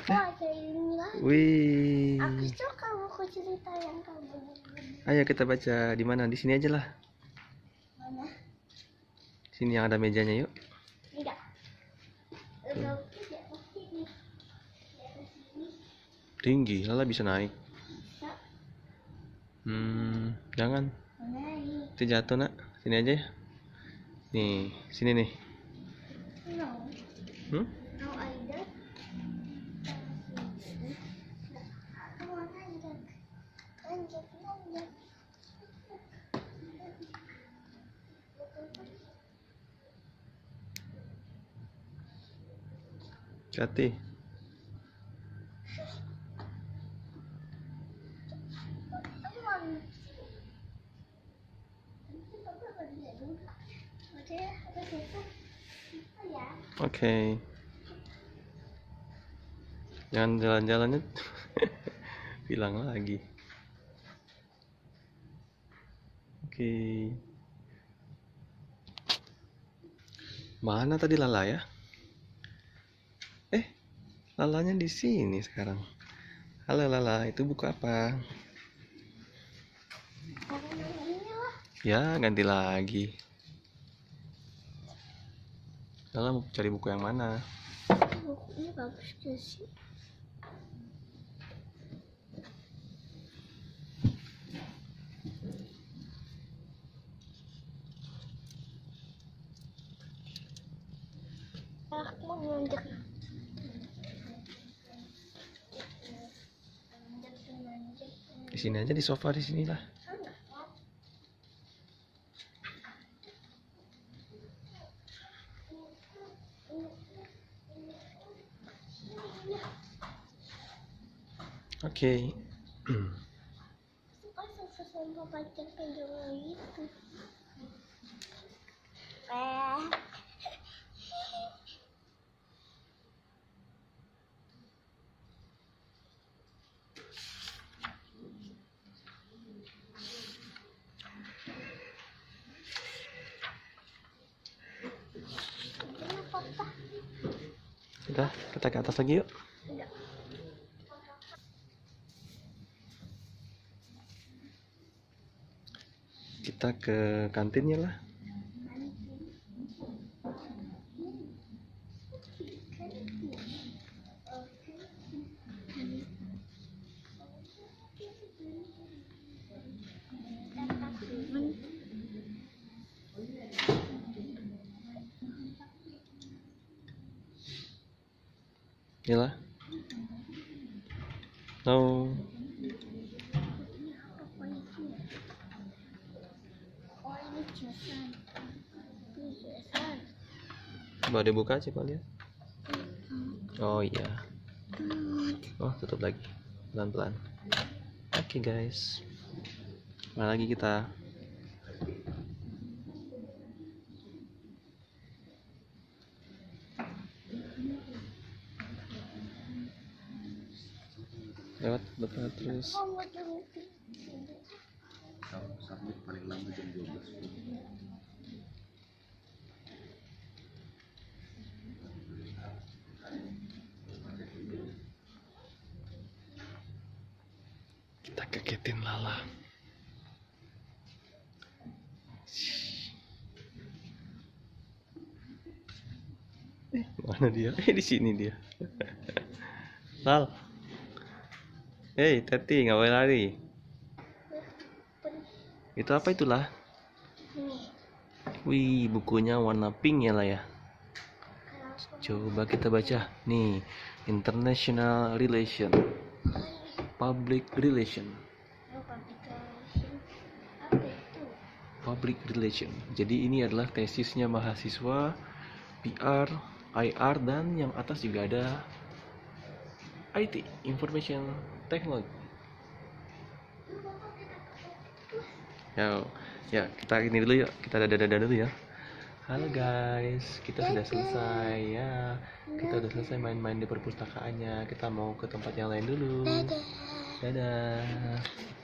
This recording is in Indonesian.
Aku ada ini lagi. Wih. Aku suka buku cerita yang kamu. Ayo kita baca. Di mana? Di sini aja lah. Mana? Sini yang ada mejanya yuk. Enggak. Enggak tidak pasti di atas sini. Tinggi, Lala bisa naik. Bisa. Jangan. Naik. Itu jatuh nak. Sini aja ya. Nih, sini nih. No. Hmm? No, I don't. Aku mau nanjak. Nanjak. Hati. Oke. Jangan jalan-jalannya. Bilang lagi. Oke. Mana tadi Lala ya? Lalanya di sini sekarang. Halo Lala, itu buku apa? Ya, ganti lagi. Lala mau cari buku yang mana? Bukunya bagus gak sih? Aku mau nanjak. Di sini aja, di sofa di sinilah. Oke. Suka sama pacar kedua itu. Udah, kita ke atas lagi yuk. Kita ke kantinnya lah. Yalah. No. Coba dibuka coba lihat. Oh iya. Oh, tutup lagi. Pelan-pelan. Oke guys. Mana lagi kita? Lewat depan terus. Submit paling lama jam 12. Kita keketin Lala. Mana dia? Di sini dia. Lal. Hei, Teti, nggak boleh lari. Itu apa itulah? Wih, bukunya warna pink ya lah ya. Coba kita baca. Nih, International Relation, Public Relation. Public Relation. Jadi ini adalah tesisnya mahasiswa PR, IR, dan yang atas juga ada IT, Information Technology. Ya, kita ini dulu yuk. Kita dadah dulu ya. Halo guys, kita sudah selesai ya. Kita udah selesai main-main di perpustakaannya. Kita mau ke tempat yang lain dulu. Dadah.